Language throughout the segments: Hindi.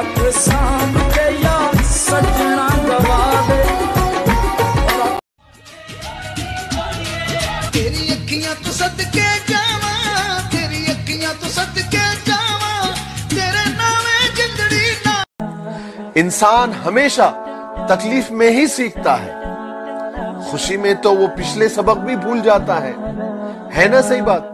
रख सांभ के याद सजना गवा दे। तेरी अखियां तो सदके जावा, तेरी अखियां तो सदके जावा, तेरे नामे जिंदड़ी ना। इंसान हमेशा तकलीफ में ही सीखता है, खुशी में तो वो पिछले सबक भी भूल जाता है ना सही बात?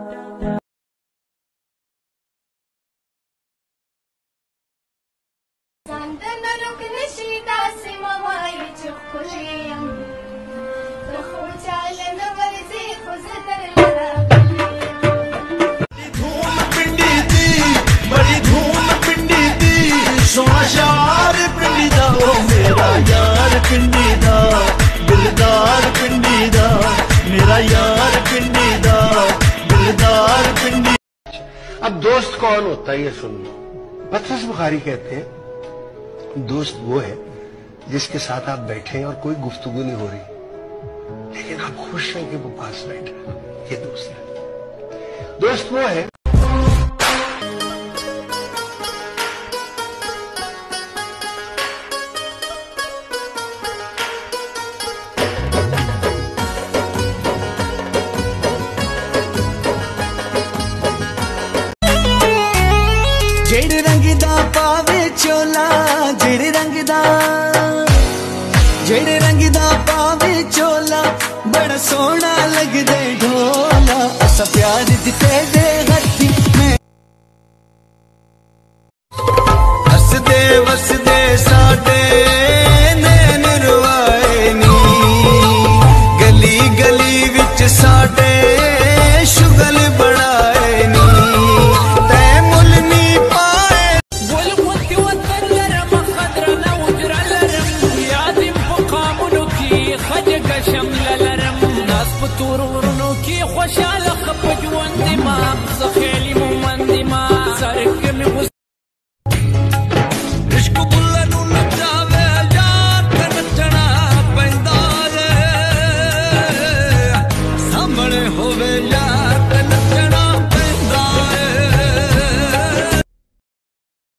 बड़ी धूम पिंडी दी, सोना यार पिंडी दा, ओ मेरा यार पिंडी दा, दिलदार पिंडी दा, मेरा यार पिंडी दा, दिलदार पिंडी। अब दोस्त कौन होता है ये सुन लो। पतरस बुखारी कहते हैं दोस्त वो है जिसके साथ आप बैठे हैं और कोई गुफ्तगू नहीं हो रही, लेकिन आप खुश हैं कि वो पास बैठा है, ये दोस्त है। दोस्त वो है जेड़े रंग दा पावे चोला, जेड़े रंग दा पावे चोला, बड़ा सोना लगदे ढोला, असा प्यार दिते दे हथी में। हसदे वसदे साडे नैन रुआए नी, गली गली विच साडे शुगल बढ़ाए नी, तै मुल नी पाए। खुशाल